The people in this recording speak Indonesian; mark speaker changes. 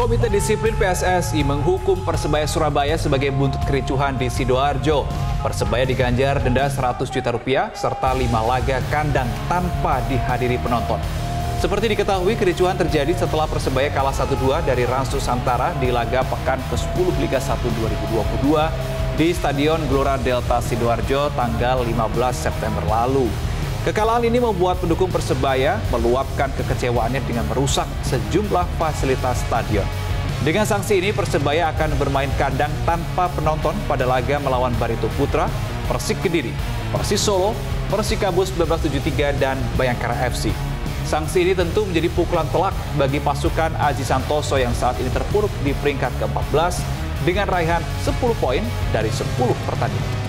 Speaker 1: Komite Disiplin PSSI menghukum Persebaya Surabaya sebagai buntut kericuhan di Sidoarjo. Persebaya diganjar denda 100 juta rupiah serta 5 laga kandang tanpa dihadiri penonton. Seperti diketahui, kericuhan terjadi setelah Persebaya kalah 1-2 dari Rans Nusantara di laga pekan ke-10 Liga 1 2022 di Stadion Gelora Delta Sidoarjo tanggal 15 September lalu. Kekalahan ini membuat pendukung Persebaya meluapkan kekecewaannya dengan merusak sejumlah fasilitas stadion. Dengan sanksi ini, Persebaya akan bermain kandang tanpa penonton pada laga melawan Barito Putra, Persik Kediri, Persis Solo, Persikabus 1973, dan Bayangkara FC. Sanksi ini tentu menjadi pukulan telak bagi pasukan Aji Santoso yang saat ini terpuruk di peringkat ke-14 dengan raihan 10 poin dari 10 pertandingan.